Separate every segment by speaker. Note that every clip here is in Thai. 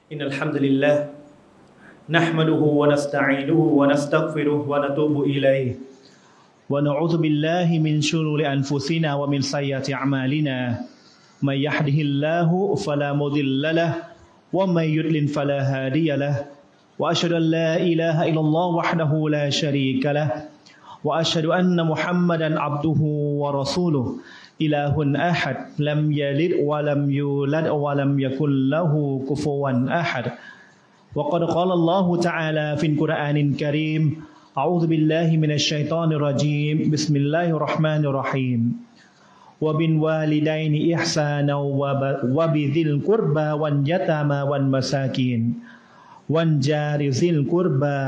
Speaker 1: إن الحمد لله نحمده ونستعينه ونستغفره ونتوب إليه ونعوذ بالله من شرور أنفسنا ومن سيئات أعمالنا من يهده الله فلا مضل له ومن يضلل فلا هادي له وأشهد أن لا إله إلا الله وحده لا شريك له وأشهد أن محمدا عبده ورسوله إله أحد لم يلد ولم يولد ولم يكن له كفوا أحد وقد قال الله تعالى في القرآن الكريم أعوذ بالله من الشيطان الرجيم بسم الله الرحمن الرحيم وبالوالدين إحسانا وبذي القربى واليتامى والمساكين والجار ذي القربى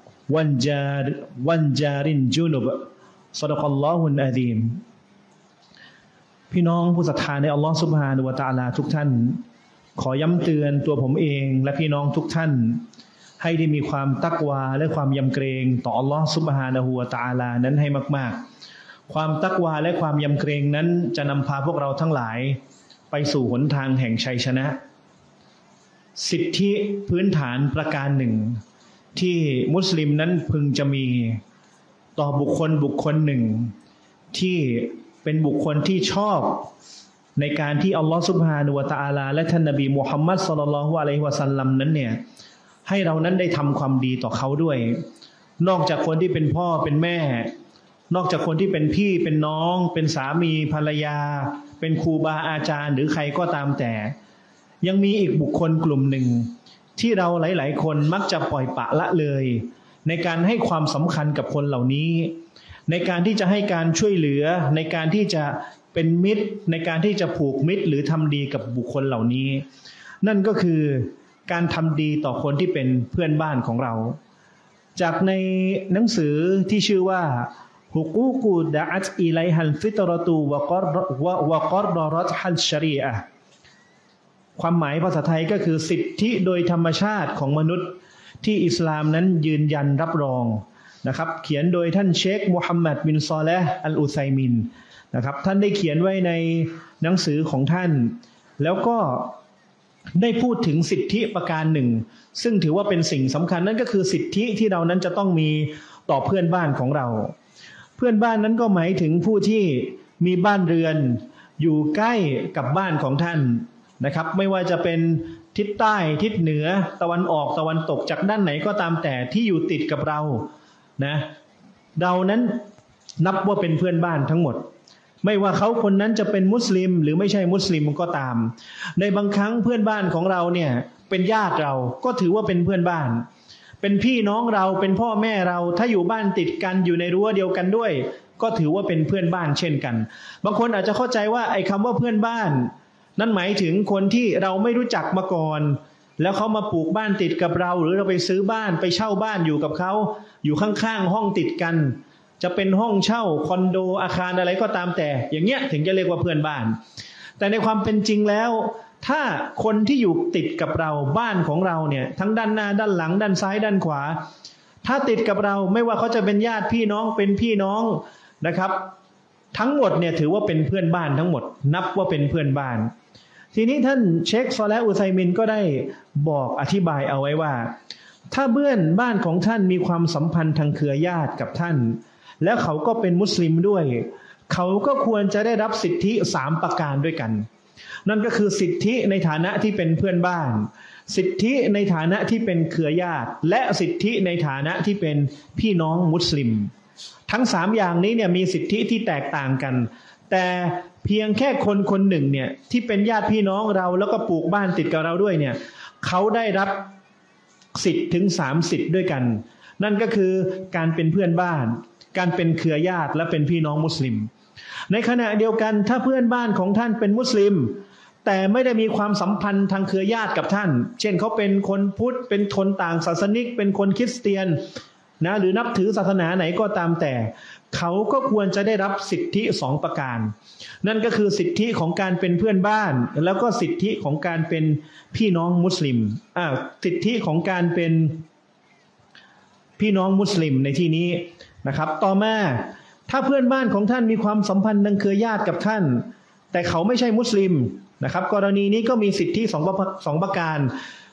Speaker 1: والجار الجنب صدق الله العظيمพี่น้องผู้ศรัทธาในอัลลอฮฺซุบฮานะฮูวะตะอาลาทุกท่านขอย้ำเตือนตัวผมเองและพี่น้องทุกท่านให้ได้มีความตักวาและความยำเกรงต่ออัลลอฮฺซุบฮานะฮูวะตะอาลานั้นให้มากๆความตักวาและความยำเกรงนั้นจะนำพาพวกเราทั้งหลายไปสู่หนทางแห่งชัยชนะสิทธิพื้นฐานประการหนึ่งที่มุสลิมนั้นพึงจะมีต่อบุคคลหนึ่งที่เป็นบุคคลที่ชอบในการที่อัลลอฮฺซุบฮานะฮูวะตะอาลาและท่านนบีมุฮัมมัดศ็อลลัลลอฮุอะลัยฮิวะซัลลัมนั้นเนี่ยให้เรานั้นได้ทำความดีต่อเขาด้วยนอกจากคนที่เป็นพ่อเป็นแม่นอกจากคนที่เป็นพี่เป็นน้องเป็นสามีภรรยาเป็นครูบาอาจารย์หรือใครก็ตามแต่ยังมีอีกบุคคลกลุ่มหนึ่งที่เราหลายๆคนมักจะปล่อยปละละเลยในการให้ความสำคัญกับคนเหล่านี้ในการที่จะให้การช่วยเหลือในการที่จะเป็นมิตรในการที่จะผูกมิตรหรือทำดีกับบุคคลเหล่านี้นั่นก็คือการทำดีต่อคนที่เป็นเพื่อนบ้านของเราจากในหนังสือที่ชื่อว่าฮุกูกูดะอัตอิไลฮัลฟิตรตูวะกอรดอรัตฮัลชะรีอะห์ความหมายภาษาไทยก็คือสิทธิโดยธรรมชาติของมนุษย์ที่อิสลามนั้นยืนยันรับรองนะครับเขียนโดยท่านเชคมุฮัมมัดบินซอเลห์อัลอุซัยมินนะครับท่านได้เขียนไว้ในหนังสือของท่านแล้วก็ได้พูดถึงสิทธิประการหนึ่งซึ่งถือว่าเป็นสิ่งสำคัญนั่นก็คือสิทธิที่เรานั้นจะต้องมีต่อเพื่อนบ้านของเราเพื่อนบ้านนั้นก็หมายถึงผู้ที่มีบ้านเรือนอยู่ใกล้กับบ้านของท่านนะครับไม่ว่าจะเป็นทิศใต้ทิศเหนือตะวันออกตะวันตกจากด้านไหนก็ตามแต่ที่อยู่ติดกับเรานะเรานั้นนับว่าเป็นเพื่อนบ้านทั้งหมดไม่ว่าเขาคนนั้นจะเป็นมุสลิมหรือไม่ใช่มุสลิมก็ตามในบางครั้งเพื่อนบ้านของเราเนี่ยเป็นญาติเราก็ถือว่าเป็นเพื่อนบ้านเป็นพี่น้องเราเป็นพ่อแม่เราถ้าอยู่บ้านติดกันอยู่ในรั้วเดียวกันด้วยก็ถือว่าเป็นเพื่อนบ้านเช่นกันบางคนอาจจะเข้าใจว่าไอ้คำว่าเพื่อนบ้านนั่นหมายถึงคนที่เราไม่รู้จักมาก่อนแล้วเขามาปลูกบ้านติดกับเราหรือเราไปซื้อบ้านไปเช่าบ้านอยู่กับเขาอยู่ข้างๆห้องติดกันจะเป็นห้องเช่าคอนโดอาคารอะไรก็ตามแต่อย่างเงี้ยถึงจะเรียกว่าเพื่อนบ้านแต่ในความเป็นจริงแล้วถ้าคนที่อยู่ติดกับเราบ้านของเราเนี่ยทั้งด้านหน้าด้านหลังด้านซ้ายด้านขวาถ้าติดกับเราไม่ว่าเขาจะเป็นญาติพี่น้องเป็นพี่น้องนะครับทั้งหมดเนี่ยถือว่าเป็นเพื่อนบ้านทั้งหมดนับว่าเป็นเพื่อนบ้านทีนี้ท่านเชคซอเลห์อุซัยมินก็ได้บอกอธิบายเอาไว้ว่าถ้าเพื่อนบ้านของท่านมีความสัมพันธ์ทางเครือญาติกับท่านแล้วเขาก็เป็นมุสลิมด้วยเขาก็ควรจะได้รับสิทธิ3ประการด้วยกันนั่นก็คือสิทธิในฐานะที่เป็นเพื่อนบ้านสิทธิในฐานะที่เป็นเครือญาติและสิทธิในฐานะที่เป็นพี่น้องมุสลิมทั้ง3อย่างนี้เนี่ยมีสิทธิที่แตกต่างกันแต่เพียงแค่คนหนึ่งเนี่ยที่เป็นญาติพี่น้องเราแล้วก็ปลูกบ้านติดกับเราด้วยเนี่ยเขาได้รับสิทธิ์ถึง3สิทธิ์ด้วยกันนั่นก็คือการเป็นเพื่อนบ้านการเป็นเครือญาติและเป็นพี่น้องมุสลิมในขณะเดียวกันถ้าเพื่อนบ้านของท่านเป็นมุสลิมแต่ไม่ได้มีความสัมพันธ์ทางเครือญาติกับท่านเช่นเขาเป็นคนพุทธเป็นคนต่างศาสนิกเป็นคนคริสเตียนนะหรือนับถือศาสนาไหนก็ตามแต่เขาก็ควรจะได้รับสิทธิ2ประการนั่นก็คือสิทธิของการเป็นเพื่อนบ้านแล้วก็สิทธิของการเป็นพี่น้องมุสลิมสิทธิของการเป็นพี่น้องมุสลิมในที่นี้นะครับต่อมาถ้าเพื่อนบ้านของท่านมีความสัมพันธ์ทางเครือญาติกับท่านแต่เขาไม่ใช่มุสลิมนะครับกรณีนี้ก็มีสิทธิ2ประการ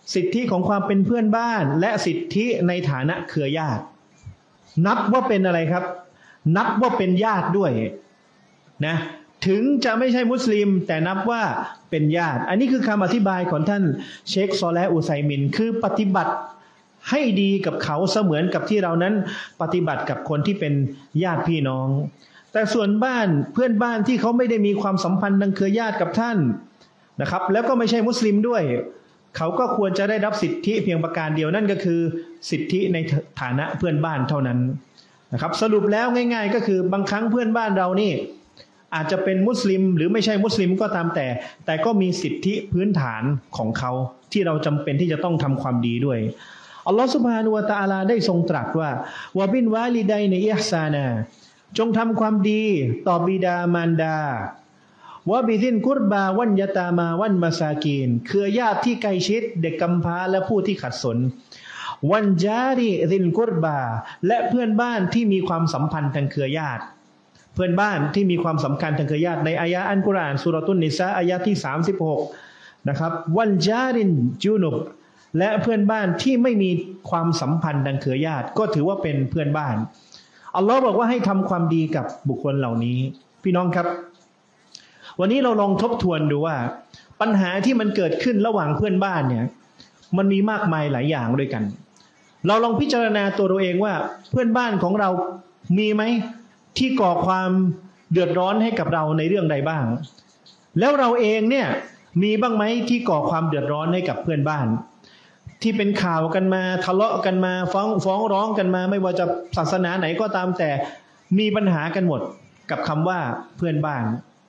Speaker 1: สิทธิของความเป็นเพื่อนบ้านและสิทธิในฐานะเครือญาตินับว่าเป็นอะไรครับนับว่าเป็นญาติด้วยนะถึงจะไม่ใช่มุสลิมแต่นับว่าเป็นญาติอันนี้คือคำอธิบายของท่านเชคซอเลห์อุไซมินคือปฏิบัติให้ดีกับเขาเสมือนกับที่เรานั้นปฏิบัติกับคนที่เป็นญาติพี่น้องแต่ส่วนบ้านเพื่อนบ้านที่เขาไม่ได้มีความสัมพันธ์ทางเครือญาติกับท่านนะครับแล้วก็ไม่ใช่มุสลิมด้วยเขาก็ควรจะได้รับสิทธิเพียงประการเดียวนั่นก็คือสิทธิในฐานะเพื่อนบ้านเท่านั้นนะครับสรุปแล้วง่ายๆก็คือบางครั้งเพื่อนบ้านเรานี่อาจจะเป็นมุสลิมหรือไม่ใช่มุสลิมก็ตามแต่ก็มีสิทธิพื้นฐานของเขาที่เราจำเป็นที่จะต้องทำความดีด้วยอัลลอฮฺซุบฮานะฮูวะตะอาลาได้ทรงตรัสว่าวะบินวาลิดัยในอิฮซานาจงทำความดีต่อบิดามารดาวะบิซินกุรบาวันยะตามาวันมาซากีนเครือญาติที่ใกล้ชิดเด็กกำพร้าและผู้ที่ขัดสนวันจาริซินกุรบาและเพื่อนบ้านที่มีความสัมพันธ์ทางเครือญาติเพื่อนบ้านที่มีความสำคัญทางเครือญาติในอายะอัลกุรอานซูเราะตุนนิสาอายะที่36นะครับวันจารินจูนุบและเพื่อนบ้านที่ไม่มีความสัมพันธ์ทางเครือญาติก็ถือว่าเป็นเพื่อนบ้านอัลลอฮ์บอกว่าให้ทำความดีกับบุคคลเหล่านี้พี่น้องครับวันนี้เราลองทบทวนดูว่าปัญหาที่มันเกิดขึ้นระหว่างเพื่อนบ้านเนี่ยมันมีมากมายหลายอย่างด้วยกันเราลองพิจารณาตัวเราเองว่าเพื่อนบ้านของเรามีไหมที่ก่อความเดือดร้อนให้กับเราในเรื่องใดบ้างแล้วเราเองเนี่ยมีบ้างไหมที่ก่อความเดือดร้อนให้กับเพื่อนบ้านที่เป็นข่าวกันมาทะเลาะกันมาฟ้องร้องกันมาไม่ว่าจะศาสนาไหนก็ตามแต่มีปัญหากันหมดกับคำว่าเพื่อนบ้าน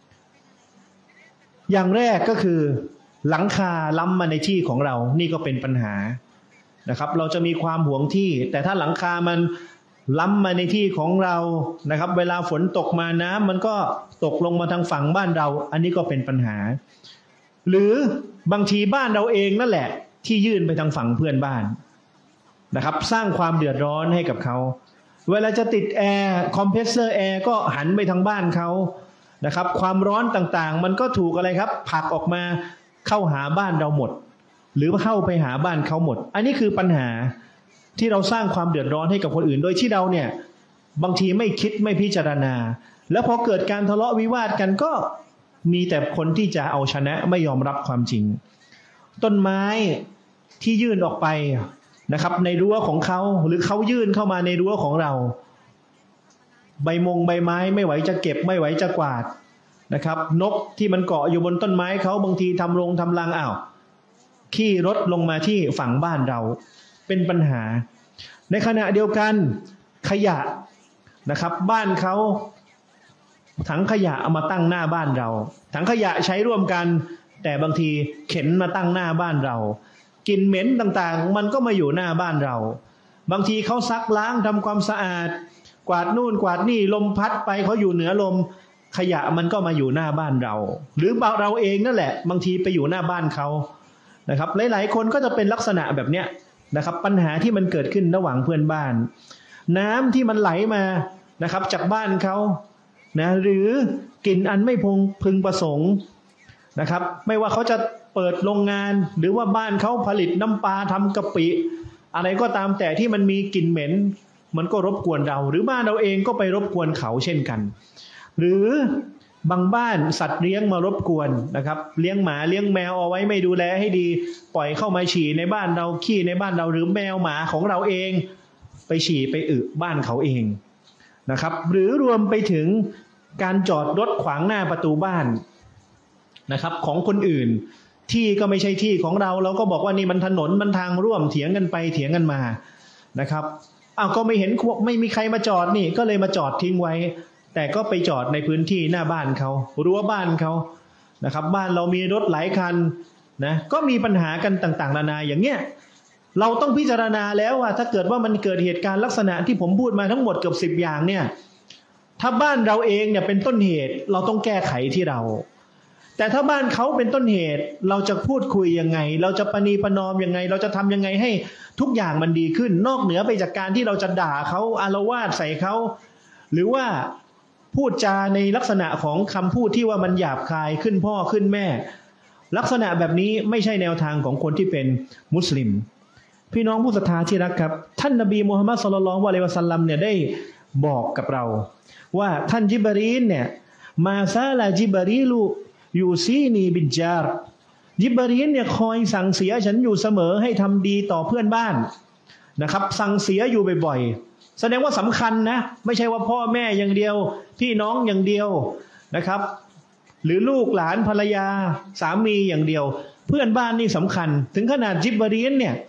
Speaker 1: อย่างแรกก็คือหลังคาล้ำมาในที่ของเรานี่ก็เป็นปัญหานะครับเราจะมีความหวงที่แต่ถ้าหลังคามันล้ำมาในที่ของเรานะครับเวลาฝนตกมาน้ำมันก็ตกลงมาทางฝั่งบ้านเราอันนี้ก็เป็นปัญหาหรือบางทีบ้านเราเองนั่นแหละที่ยื่นไปทางฝั่งเพื่อนบ้านนะครับสร้างความเดือดร้อนให้กับเขาเวลาจะติดแอร์คอมเพรสเซอร์แอร์ก็หันไปทางบ้านเขานะครับความร้อนต่างๆมันก็ถูกอะไรครับผลักออกมาเข้าหาบ้านเราหมดหรือเข้าไปหาบ้านเขาหมดอันนี้คือปัญหาที่เราสร้างความเดือดร้อนให้กับคนอื่นโดยที่เราเนี่ยบางทีไม่คิดไม่พิจารณาแล้วพอเกิดการทะเลาะวิวาทกันก็มีแต่คนที่จะเอาชนะไม่ยอมรับความจริงต้นไม้ที่ยื่นออกไปนะครับในรั้วของเขาหรือเขายื่นเข้ามาในรั้วของเราใบไม้ไม่ไหวจะเก็บไม่ไหวจะกวาดนะครับนกที่มันเกาะอยู่บนต้นไม้เขาบางทีทำรังขี้รถลงมาที่ฝั่งบ้านเราเป็นปัญหาในขณะเดียวกันขยะนะครับบ้านเขาถังขยะเอามาตั้งหน้าบ้านเราถังขยะใช้ร่วมกันแต่บางทีเข็นมาตั้งหน้าบ้านเรากลิ่นเหม็นต่างๆมันก็มาอยู่หน้าบ้านเราบางทีเขาซักล้างทำความสะอาดกวาดนู่นกวาดนี่ลมพัดไปเขาอยู่เหนือลมขยะมันก็มาอยู่หน้าบ้านเราหรือเราเองนั่นแหละบางทีไปอยู่หน้าบ้านเขานะครับหลายๆคนก็จะเป็นลักษณะแบบเนี้ยนะครับปัญหาที่มันเกิดขึ้นระหว่างเพื่อนบ้านน้ำที่มันไหลมานะครับจากบ้านเขานะหรือกลิ่นอันไม่พึงประสงค์นะครับไม่ว่าเขาจะเปิดโรงงานหรือว่าบ้านเขาผลิตน้ำปลาทำกะปิอะไรก็ตามแต่ที่มันมีกลิ่นเหม็นมันก็รบกวนเราหรือบ้านเราเองก็ไปรบกวนเขาเช่นกันหรือบางบ้านสัตว์เลี้ยงมารบกวนนะครับเลี้ยงหมาเลี้ยงแมวเอาไว้ไม่ดูแลให้ดีปล่อยเข้ามาฉี่ในบ้านเราขี้ในบ้านเราหรือแมวหมาของเราเองไปฉี่ไปอึบ้านเขาเองนะครับหรือรวมไปถึงการจอดรถขวางหน้าประตูบ้านนะครับของคนอื่นที่ก็ไม่ใช่ที่ของเราเราก็บอกว่านี่มันถนนมันทางร่วมเถียงกันไปเถียงกันมานะครับก็ไม่เห็นไม่มีใครมาจอดนี่ก็เลยมาจอดทิ้งไว้แต่ก็ไปจอดในพื้นที่หน้าบ้านเขารั้วบ้านเขานะครับบ้านเรามีรถหลายคันนะก็มีปัญหากันต่างๆนานาอย่างเงี้ยเราต้องพิจารณาแล้วว่าถ้าเกิดว่ามันเกิดเหตุการณ์ลักษณะที่ผมพูดมาทั้งหมดเกือบ10อย่างเนี่ยถ้าบ้านเราเองเนี่ยเป็นต้นเหตุเราต้องแก้ไขที่เราแต่ถ้าบ้านเขาเป็นต้นเหตุเราจะพูดคุยยังไงเราจะประนีประนอมยังไงเราจะทำยังไงให้ทุกอย่างมันดีขึ้นนอกเหนือไปจากการที่เราจะด่าเขาอาละวาดใส่เขาหรือว่าพูดจาในลักษณะของคำพูดที่ว่ามันหยาบคายขึ้นพ่อขึ้นแม่ลักษณะแบบนี้ไม่ใช่แนวทางของคนที่เป็นมุสลิมพี่น้องผู้ศรัทธาที่รักครับท่านนบีมูฮัมมัดศ็อลลัลลอฮุอะลัยฮิวะซัลลัมเนี่ยได้บอกกับเราว่าท่านญิบรีลเนี่ยมาซาลาญิบรีลูยูซีนีบิจาร์ญิบรีลเนี่ยคอยสั่งเสียฉันอยู่เสมอให้ทำดีต่อเพื่อนบ้านนะครับสั่งเสียอยู่บ่อยๆแสดงว่าสำคัญนะไม่ใช่ว่าพ่อแม่อย่างเดียวพี่น้องอย่างเดียวนะครับหรือลูกหลานภรรยาสามีอย่างเดียวเพื่อนบ้านนี่สำคัญถึงขนาดญิบรีลเนี่ย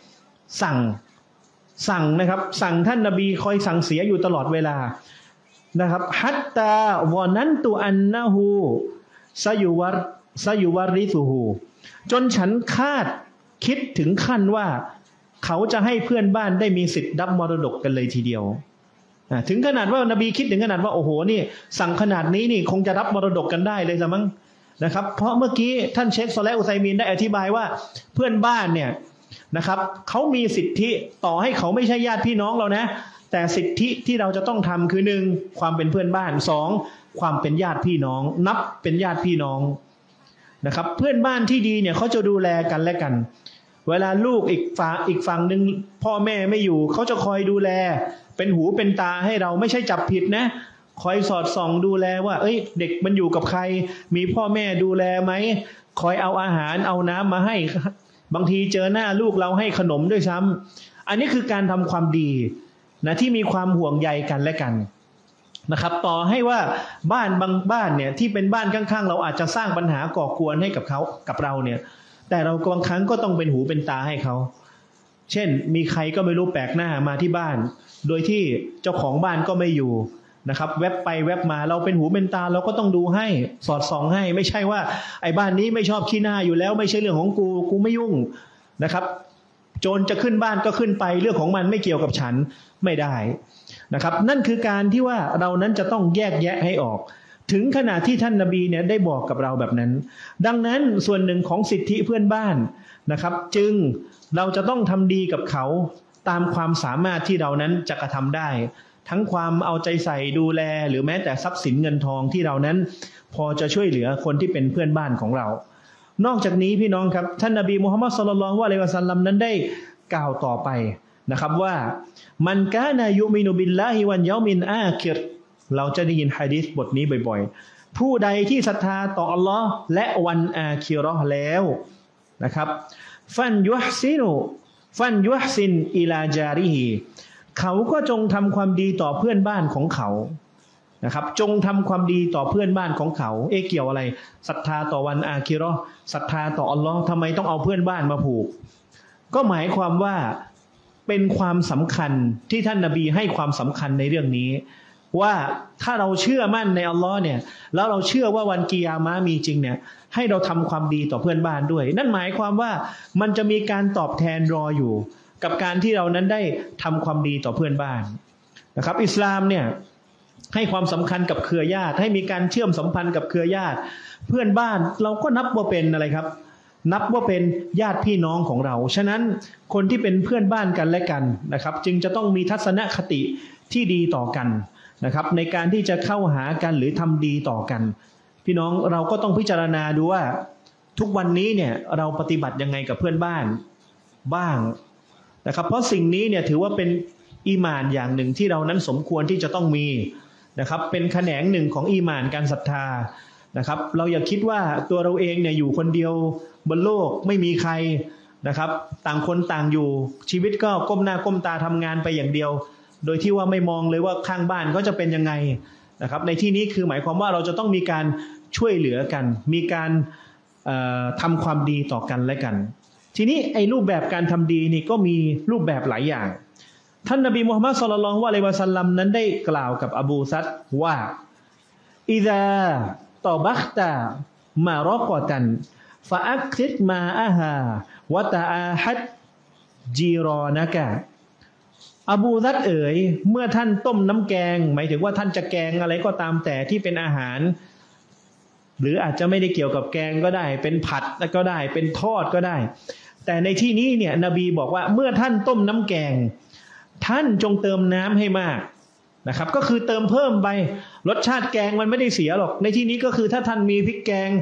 Speaker 1: สั่งนะครับสั่งท่านนบีคอยสั่งเสียอยู่ตลอดเวลานะครับฮัตตาวอนันตุอันนะฮูซายุวาริซุฮูจนฉันคาดคิดถึงขั้นว่าเขาจะให้เพื่อนบ้านได้มีสิทธิ์รับมรดกกันเลยทีเดียวถึงขนาดว่านบีคิดถึงขนาดว่าโอ้โหนี่สั่งขนาดนี้นี่คงจะรับมรดกกันได้เลยละมั้งนะครับเพราะเมื่อกี้ท่านเชคซอเลห์อุซัยมีนได้อธิบายว่าเพื่อนบ้านเนี่ยนะครับเขามีสิทธิต่อให้เขาไม่ใช่ญาติพี่น้องเรานะแต่สิทธิที่เราจะต้องทำคือ1ความเป็นเพื่อนบ้าน2ความเป็นญาติพี่น้องนับเป็นญาติพี่น้องนะครับเพื่อนบ้านที่ดีเนี่ยเขาจะดูแลกันและกันเวลาลูกอีกฝั่งหนึ่งพ่อแม่ไม่อยู่เขาจะคอยดูแลเป็นหูเป็นตาให้เราไม่ใช่จับผิดนะคอยสอดส่องดูแลว่าเด็กมันอยู่กับใครมีพ่อแม่ดูแลไหมคอยเอาอาหารเอาน้ำมาให้บางทีเจอหน้าลูกเราให้ขนมด้วยซ้ำอันนี้คือการทำความดีนะที่มีความห่วงใยกันและกันนะครับต่อให้ว่าบ้านบางบ้านเนี่ยที่เป็นบ้านข้างๆเราอาจจะสร้างปัญหาก่อกวนให้กับเราเนี่ยแต่เราบางครั้งก็ต้องเป็นหูเป็นตาให้เขาเช่นมีใครก็ไม่รู้แปลกหน้ามาที่บ้านโดยที่เจ้าของบ้านก็ไม่อยู่นะครับแวบไปแวบมาเราเป็นหูเป็นตาเราก็ต้องดูให้สอดส่องให้ไม่ใช่ว่าไอ้บ้านนี้ไม่ชอบขี้หน้าอยู่แล้วไม่ใช่เรื่องของกูไม่ยุ่งนะครับโจรจะขึ้นบ้านก็ขึ้นไปเรื่องของมันไม่เกี่ยวกับฉันไม่ได้นะครับนั่นคือการที่ว่าเรานั้นจะต้องแยกแยะให้ออกถึงขนาดที่ท่านนบีเนี่ยได้บอกกับเราแบบนั้นดังนั้นส่วนหนึ่งของสิทธิเพื่อนบ้านนะครับจึงเราจะต้องทำดีกับเขาตามความสามารถที่เรานั้นจะกระทำได้ทั้งความเอาใจใส่ดูแลหรือแม้แต่ทรัพย์สินเงินทองที่เรานั้นพอจะช่วยเหลือคนที่เป็นเพื่อนบ้านของเรานอกจากนี้พี่น้องครับท่านนบีมุฮัมมัดศ็อลลัลลอฮุอะลัยฮิวะซัลลัมนั้นได้กล่าวต่อไปนะครับว่ามันกานะยุมินุบิลลาฮิวัลยอมินอาคิรเราจะได้ยินหะดีษบทนี้บ่อยๆผู้ใดที่ศรัทธาต่ออัลลอฮ์และวันอาคิเราะห์แล้วนะครับฟันยุฮซินอิลาจาริฮีเขาก็จงทำความดีต่อเพื่อนบ้านของเขานะครับจงทำความดีต่อเพื่อนบ้านของเขาเกี่ยวอะไรศรัทธาต่อวันอาคิเราะห์ศรัทธาต่ออัลลอฮ์ทำไมต้องเอาเพื่อนบ้านมาผูกก็หมายความว่าเป็นความสำคัญที่ท่านนบีให้ความสำคัญในเรื่องนี้ว่าถ้าเราเชื่อมั่นในอัลลอฮ์เนี่ยแล้วเราเชื่อว่าวันกิยามะห์มีจริงเนี่ยให้เราทำความดีต่อเพื่อนบ้านด้วยนั่นหมายความว่ามันจะมีการตอบแทนรออยู่กับการที่เรานั้นได้ทำความดีต่อเพื่อนบ้านนะครับอิสลามเนี่ยให้ความสำคัญกับเครือญาติให้มีการเชื่อมสัมพันธ์กับเครือญาติเพื่อนบ้านเราก็นับว่าเป็นอะไรครับนับว่าเป็นญาติพี่น้องของเราฉะนั้นคนที่เป็นเพื่อนบ้านกันและกันนะครับจึงจะต้องมีทัศนคติที่ดีต่อกันนะครับในการที่จะเข้าหากันหรือทำดีต่อกันพี่น้องเราก็ต้องพิจารณาดูว่าทุกวันนี้เนี่ยเราปฏิบัติยังไงกับเพื่อนบ้านบ้างนะครับเพราะสิ่งนี้เนี่ยถือว่าเป็นอีหม่านอย่างหนึ่งที่เรานั้นสมควรที่จะต้องมีนะครับเป็นแขนงหนึ่งของอีหม่านการศรัทธานะครับเราอย่าคิดว่าตัวเราเองเนี่ยอยู่คนเดียวบนโลกไม่มีใครนะครับต่างคนต่างอยู่ชีวิตก็ก้มหน้าก้มตาทำงานไปอย่างเดียวโดยที่ว่าไม่มองเลยว่าข้างบ้านเขาจะเป็นยังไงนะครับในที่นี้คือหมายความว่าเราจะต้องมีการช่วยเหลือกันมีการทำความดีต่อกันและกันทีนี้ไอ้รูปแบบการทำดีนี่ก็มีรูปแบบหลายอย่างท่านนบีมุฮัมมัดศ็อลลัลลอฮุอะลัยฮิวะซัลลัมนั้นได้กล่าวกับอบูซัดว่าอิซาตอบักตามารอกอตันฟะอักซิดมาอะฮาวะตะอาฮัดจีรอนะกะอบูซัดเอ๋ยเมื่อท่านต้มน้ำแกงหมายถึงว่าท่านจะแกงอะไรก็ตามแต่ที่เป็นอาหารหรืออาจจะไม่ได้เกี่ยวกับแกงก็ได้เป็นผัดก็ได้เป็นทอดก็ได้แต่ในที่นี้เนี่ยนบีบอกว่าเมื่อท่านต้มน้ำแกงท่านจงเติมน้ำให้มากนะครับก็คือเติมเพิ่มไปรสชาติแกงมันไม่ได้เสียหรอกในที่นี้ก็คือถ้าท่านมีพริกแกง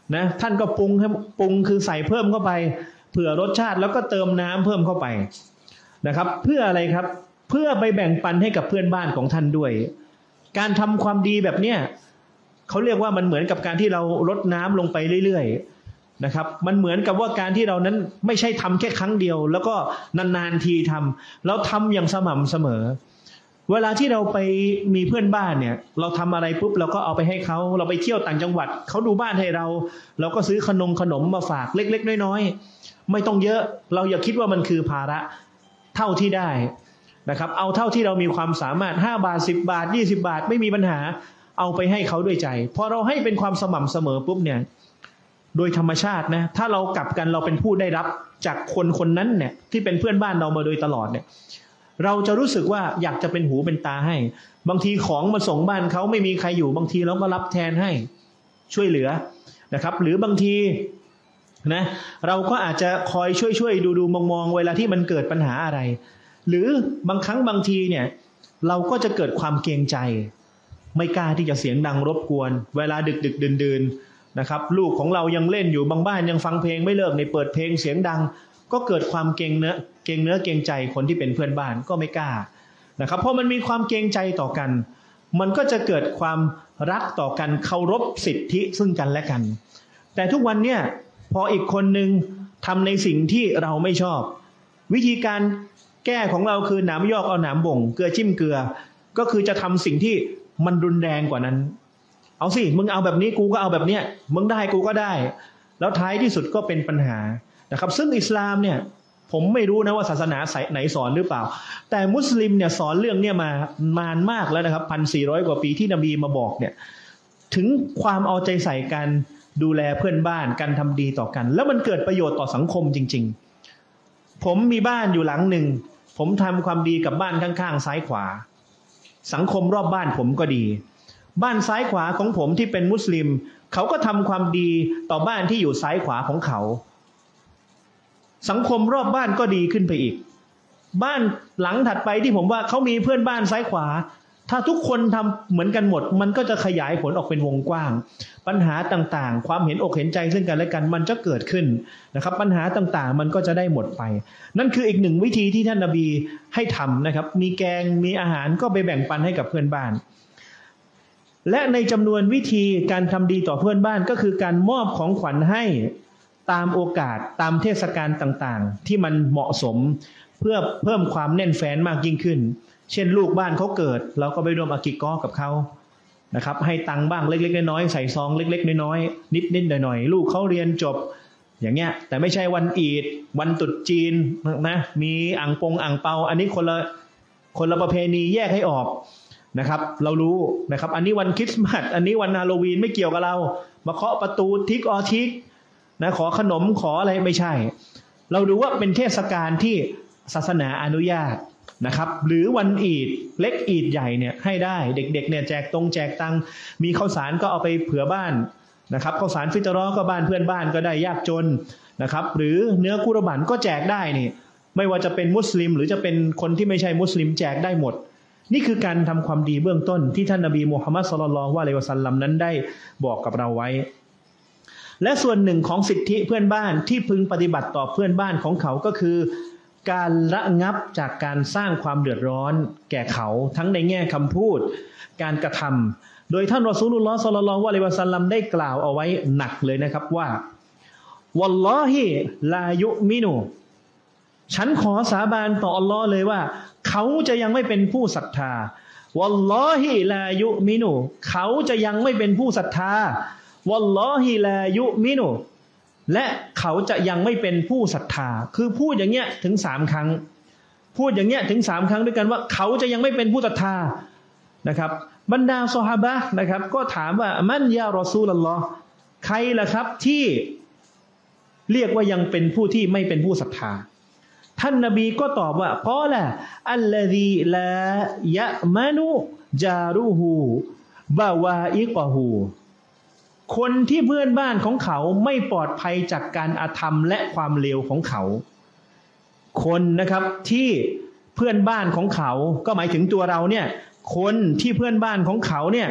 Speaker 1: นะท่านก็ปรุงคือใส่เพิ่มเข้าไปเผื่อรสชาติแล้วก็เติมน้ำเพิ่มเข้าไปนะครับเพื่ออะไรครับเพื่อไปแบ่งปันให้กับเพื่อนบ้านของท่านด้วยการทำความดีแบบเนี้ยเขาเรียกว่ามันเหมือนกับการที่เรารดน้ำลงไปเรื่อยๆนะครับมันเหมือนกับว่าการที่เรานั้นไม่ใช่ทำแค่ครั้งเดียวแล้วก็นานๆทีทำเราทำอย่างสม่ำเสมอเวลาที่เราไปมีเพื่อนบ้านเนี่ยเราทำอะไรปุ๊บเราก็เอาไปให้เขาเราไปเที่ยวต่างจังหวัดเขาดูบ้านให้เราก็ซื้อขนมมาฝากเล็กๆน้อยๆไม่ต้องเยอะเราอย่าคิดว่ามันคือภาระเท่าที่ได้นะครับเอาเท่าที่เรามีความสามารถ5 บาท10 บาท20 บาทไม่มีปัญหาเอาไปให้เขาด้วยใจพอเราให้เป็นความสม่ำเสมอปุ๊บเนี่ยโดยธรรมชาตินะถ้าเรากลับกันเราเป็นผู้ได้รับจากคนนั้นเนี่ยที่เป็นเพื่อนบ้านเรามาโดยตลอดเนี่ยเราจะรู้สึกว่าอยากจะเป็นหูเป็นตาให้บางทีของมาส่งบ้านเขาไม่มีใครอยู่บางทีเราก็รับแทนให้ช่วยเหลือนะครับหรือบางทีนะเราก็อาจจะคอยช่วยดูมองเวลาที่มันเกิดปัญหาอะไรหรือบางครั้งบางทีเนี่ยเราก็จะเกิดความเกรงใจไม่กล้าที่จะเสียงดังรบกวนเวลาดึกดื่นนะครับลูกของเรายังเล่นอยู่บางบ้านยังฟังเพลงไม่เลิกในเปิดเพลงเสียงดังก็เกิดความเกรงเนื้อเกรงใจคนที่เป็นเพื่อนบ้านก็ไม่กล้านะครับเพราะมันมีความเกรงใจต่อกันมันก็จะเกิดความรักต่อกันเคารพสิทธิซึ่งกันและกันแต่ทุกวันเนี่ยพออีกคนนึงทำในสิ่งที่เราไม่ชอบวิธีการแก้ของเราคือหนามยอกเอาหนามบ่งเกลือจิ้มเกลือก็คือจะทำสิ่งที่มันรุนแรงกว่านั้นเอาสิมึงเอาแบบนี้กูก็เอาแบบเนี้ยมึงได้กูก็ได้แล้วท้ายที่สุดก็เป็นปัญหานะครับซึ่งอิสลามเนี่ยผมไม่รู้นะว่าศาสนาไหนสอนหรือเปล่าแต่มุสลิมเนี่ยสอนเรื่องเนี่ยมานานมากแล้วนะครับ1,400 กว่าปีที่นบีมาบอกเนี่ยถึงความเอาใจใส่การดูแลเพื่อนบ้านการทำดีต่อกันแล้วมันเกิดประโยชน์ต่อสังคมจริงๆผมมีบ้านอยู่หลังหนึ่งผมทำความดีกับบ้านข้างๆซ้ายขวาสังคมรอบบ้านผมก็ดีบ้านซ้ายขวาของผมที่เป็นมุสลิมเขาก็ทำความดีต่อบ้านที่อยู่ซ้ายขวาของเขาสังคมรอบบ้านก็ดีขึ้นไปอีกบ้านหลังถัดไปที่ผมว่าเขามีเพื่อนบ้านซ้ายขวาถ้าทุกคนทำเหมือนกันหมดมันก็จะขยายผลออกเป็นวงกว้างปัญหาต่างๆความเห็นอกเห็นใจซึ่งกันและกันมันจะเกิดขึ้นนะครับปัญหาต่างๆมันก็จะได้หมดไปนั่นคืออีกหนึ่งวิธีที่ท่านนบีให้ทำนะครับมีแกงมีอาหารก็ไปแบ่งปันให้กับเพื่อนบ้านและในจำนวนวิธีการทำดีต่อเพื่อนบ้านก็คือการมอบของขวัญให้ตามโอกาสตามเทศกาลต่างๆที่มันเหมาะสมเพื่อเพิ่มความแน่นแฟ้นมากยิ่งขึ้นเช่นลูกบ้านเขาเกิดเราก็ไปร่วมอากิกอกับเขานะครับให้ตังค์บ้างเล็กๆน้อยๆใส่ซองเล็กๆน้อยๆนิดๆหน่อยๆลูกเขาเรียนจบอย่างเงี้ยแต่ไม่ใช่วันอีดวันตรุษจีนนะมีอ่างเปาอันนี้คนละประเพณีแยกให้ออกนะครับเรารู้นะครับอันนี้วันคริสต์มาสอันนี้วันฮาโลวีนไม่เกี่ยวกับเรามาเคาะประตูทิกออทิกนะขอขนมขออะไรไม่ใช่เราดูว่าเป็นเทศกาลที่ศาสนาอนุญาตนะครับหรือวันอีดเล็กอีดใหญ่เนี่ยให้ได้เด็กๆเนี่ยแจกตังมีข้าวสารก็เอาไปเผื่อบ้านนะครับข้าวสารฟิตรอก็บ้านเพื่อนบ้านก็ได้ยากจนนะครับหรือเนื้อกุรบันก็แจกได้นี่ไม่ว่าจะเป็นมุสลิมหรือจะเป็นคนที่ไม่ใช่มุสลิมแจกได้หมดนี่คือการทำความดีเบื้องต้นที่ท่านนบีมูฮัมมัดศ็อลลัลลอฮุอะลัยฮิวะซัลลัมนั้นได้บอกกับเราไว้และส่วนหนึ่งของสิทธิเพื่อนบ้านที่พึงปฏิบัติต่อเพื่อนบ้านของเขาก็คือการระงับจากการสร้างความเดือดร้อนแก่เขาทั้งในแง่คำพูดการกระทำโดยท่านรอซูลุลลอฮ์ศ็อลลัลลอฮุอะลัยฮิวะซัลลัมได้กล่าวเอาไว้หนักเลยนะครับว่าวัลลอฮิลายุมินูฉันขอสาบานต่ออัลลอฮ์เลยว่าเขาจะยังไม่เป็นผู้ศรัทธาวัลลอฮิลายุมินูเขาจะยังไม่เป็นผู้ศรัทธาวัลลอฮิลายุมินูและเขาจะยังไม่เป็นผู้ศรัทธาคือพูดอย่างเงี้ยถึง3 ครั้งพูดอย่างเงี้ยถึง3 ครั้งด้วยกันว่าเขาจะยังไม่เป็นผู้ศรัทธานะครับบรรดาซอฮาบะห์นะครับก็ถามว่ามันยารอซูลุลลอฮ์ใครล่ะครับที่เรียกว่ายังเป็นผู้ที่ไม่เป็นผู้ศรัทธาท่านนบีก็ตอบว่ากอละอัลลซีลายะมานุจารุฮูบาวาอิกะฮูคนที่เพื่อนบ้านของเขาไม่ปลอดภัยจากการอาธรรมและความเลวของเขาคนนะครับที่เพื่อนบ้านของเขาก็หมายถึงตัวเราเนี่ยคนที่เพื่อนบ้านของเขาเนี่ย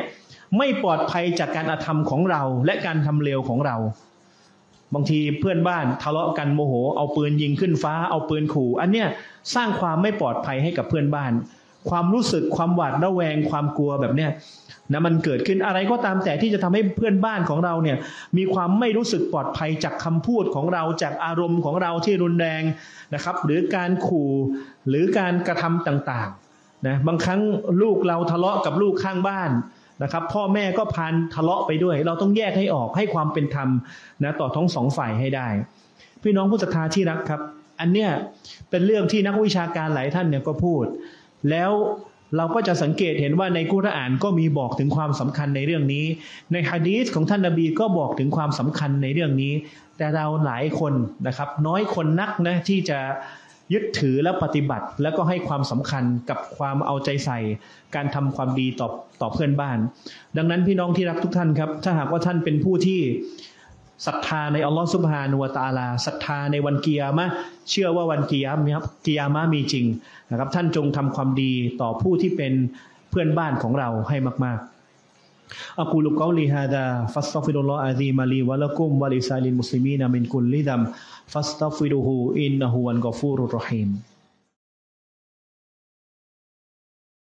Speaker 1: ไม่ปลอดภัยจากการอาธรรมของเราและการทำเลวของเราบางทีเพื่อนบ้านทะเลาะกันโมโหเอาปืนยิงขึ้นฟ้าเอาปืนขู่อันเนี้ยสร้างความไม่ปลอดภัยให้กับเพื่อนบ้านความรู้สึกความหวาดระแวงความกลัวแบบเนี้ยนะมันเกิดขึ้นอะไรก็ตามแต่ที่จะทำให้เพื่อนบ้านของเราเนี่ยมีความไม่รู้สึกปลอดภัยจากคำพูดของเราจากอารมณ์ของเราที่รุนแรงนะครับหรือการขู่หรือการกระทำต่างๆนะบางครั้งลูกเราทะเลาะกับลูกข้างบ้านนะครับพ่อแม่ก็พานทะเลาะไปด้วยเราต้องแยกให้ออกให้ความเป็นธรรมนะต่อทั้งสองฝ่ายให้ได้พี่น้องผู้ศรัทธาที่รักครับอันเนี้ยเป็นเรื่องที่นักวิชาการหลายท่านเนี่ยก็พูดแล้วเราก็จะสังเกตเห็นว่าในกุรอานก็มีบอกถึงความสำคัญในเรื่องนี้ในหะดีษของท่านนบีก็บอกถึงความสำคัญในเรื่องนี้แต่เราหลายคนนะครับน้อยคนนักนะที่จะยึดถือและปฏิบัติแล้วก็ให้ความสำคัญกับความเอาใจใส่การทำความดีต่อเพื่อนบ้านดังนั้นพี่น้องที่รักทุกท่านครับถ้าหากว่าท่านเป็นผู้ที่ศรัทธาในอัลลอฮฺซุบฮานะฮูวะตะอาลาศรัทธาในวันกิยามะห์เชื่อว่าวันกิยามะห์มีจริงนะครับท่านจงทำความดีต่อผู้ที่เป็นเพื่อนบ้านของเราให้มากๆอะกูลุกอลีฮาดาฟัสตัฆฟิรุลลอฮอะซีมะลีวะละกุมวะลิซาลิลมุสลิมีนมินกุลลิซัมฟัสตัฆฟิรุฮูอินนะฮูวัลกอฟูรุรเราะฮีม